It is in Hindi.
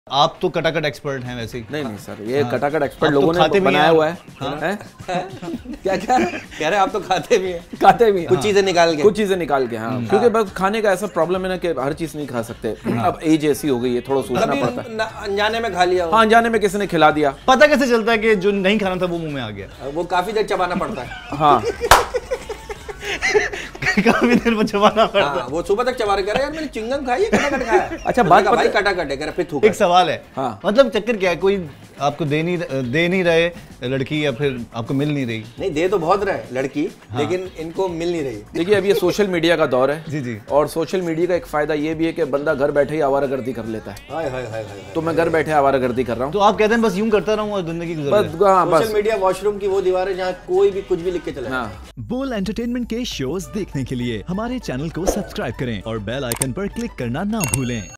आप तो कटाकट एक्सपर्ट हैं वैसे ही। नहीं नहीं सर, ये कटाकट एक्सपर्ट लोगों ने बनाया हुआ है। क्या क्या कह रहे आप तो खाते भी हैं? खाते भी, कुछ चीजें निकाल के, कुछ चीजें निकाल के। हाँ, क्योंकि बस खाने का ऐसा प्रॉब्लम है ना कि हर चीज नहीं खा सकते। अब एज ऐसी हो गई है, थोड़ा सोचना पड़ता है। अनजाने में खा लिया। हाँ, अनजाने में किसी ने खिला दिया। पता कैसे चलता है कि जो नहीं खाना था वो मुंह में आ गया? वो काफी देर चबाना पड़ता है। हाँ काफी देर में चबाना पड़ता है। वो सुबह तक चबा रहे, यार मैंने चिंगम खाई है, कटाकट खाया। अच्छा बात भाई कटाकट है, कह रहे फिर थूका। एक सवाल है, हाँ। मतलब चक्कर क्या है, कोई आपको दे नहीं रहे लड़की, या फिर आपको मिल नहीं रही? नहीं, दे तो बहुत रहे लड़की, लेकिन इनको मिल नहीं रही। देखिए अब ये सोशल मीडिया का दौर है। जी जी। और सोशल मीडिया का एक फायदा ये भी है कि बंदा घर बैठे ही आवारागर्दी कर लेता है। हाय हाय हाय हाय। तो मैं घर बैठे आवारागर्दी कर रहा हूँ। तो आप कहते हैं बस यूं करता रहूं और जिंदगी गुजर जाए। सोशल मीडिया वॉशरूम की वो दीवार है जहाँ कोई भी कुछ भी लिख के चला। हाँ। बोल एंटरटेनमेंट के शोज देखने के लिए हमारे चैनल को सब्सक्राइब करें और बेल आइकन पर क्लिक करना ना भूलें।